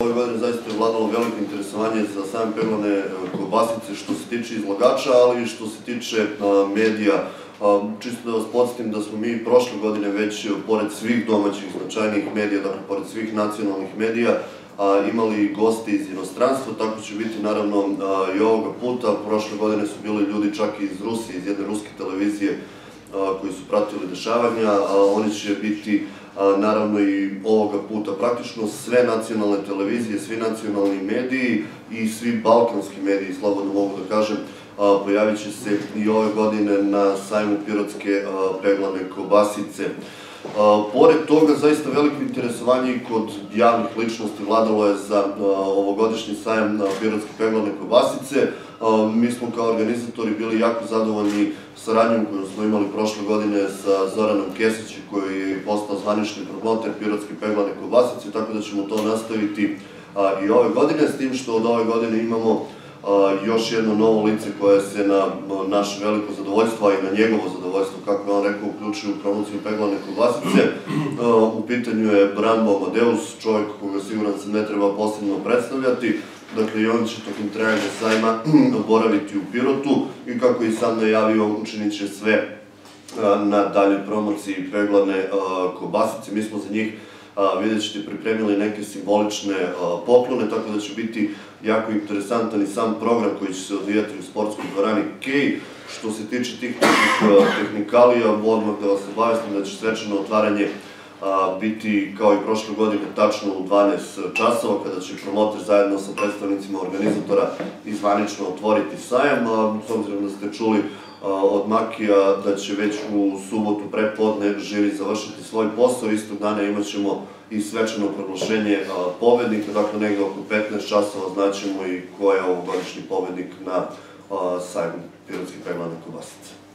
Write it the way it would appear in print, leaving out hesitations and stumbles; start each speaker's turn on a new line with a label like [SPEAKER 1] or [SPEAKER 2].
[SPEAKER 1] Ove godine zaista je vladalo veliko interesovanje za same peglane kobasice što se tiče izlagača, ali i što se tiče medija. Čisto da vas podsjetim da smo mi prošle godine već, pored svih domaćih značajnih medija, dakle, pored svih nacionalnih medija, imali goste iz inostranstva, tako će biti naravno i ovoga puta. Prošle godine su bili ljudi čak i iz Rusije, iz jedne ruske televizije koji su pratili dešavanja, a oni će biti naravno i ovoga puta. Praktično sve nacionalne televizije, svi nacionalni mediji i svi balkanski mediji, slobodno mogu da kažem, pojavit će se i ove godine na sajmu pirotske peglane kobasice. Pored toga, zaista veliko interesovanje i kod javnih ličnosti vladalo je za ovogodišnji sajam pirotske peglane kobasice. Mi smo kao organizatori bili jako zadovoljni saradnjom koju smo imali prošle godine sa Zoranom Kesićem, koji je postao zvanični promoter pirotske peglane kobasice, tako da ćemo to nastaviti i ove godine, s tim što od ove godine imamo još jedno novo lice koje se na naše veliko zadovoljstvo, a i na njegovo zadovoljstvo, kako je on rekao, uključuje u promociju peglane kobasice. U pitanju je Branko Amadeus, čovjek koga siguran sam ne treba posebno predstavljati. Dakle, i on će tokom trajanja sajma boraviti u Pirotu i, kako i sam najavio, učinit će sve na daljoj promociji peglane kobasice. Mi smo za njih, vidjet ćete, pripremili neke simbolične poklone, tako da će biti jako interesantan i sam program koji će se odvijati u sportskoj dvorani Kej. Što se tiče tih tehnikalija, odmah da vas obavestim da će svečano otvaranje biti, kao i prošle godine, tačno u 12 časova, kada će promoter zajedno sa predstavnicima organizatora i zvanično otvoriti sajam. S obzirom da ste čuli od Makija da će već u subotu prepodne žiri završiti svoj posao, istog dana imat ćemo i svečano proglašenje pobednika, dakle negde oko 15 časova znaćemo i ko je ovogodišnji pobednik na sajmu pirotske peglane kobasice.